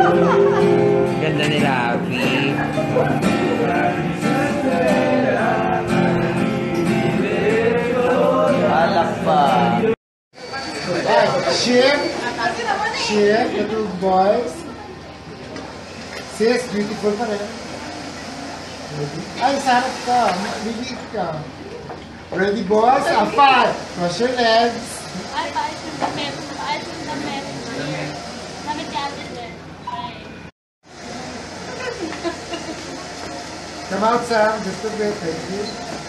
Ganda nila, Abby. Alak pa. Ship, the two boys. Sis, beautiful pa rin. Ay, sarap ka. Bibig ka. Ready, boys? Five. Cross your legs. Ay, paayos yung damit. Paayos yung damit. Damit ka atin din. Come out, Sam. Just a bit. Thank you.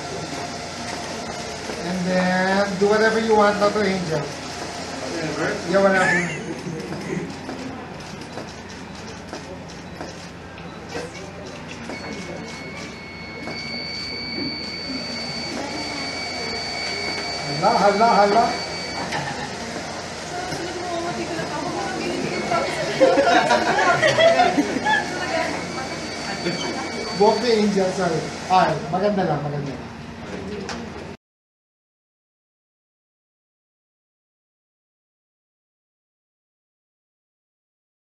And then, do whatever you want now to Angel. Yeah, whatever. Hala. Walk the Angel, sorry. Ay, maganda lang.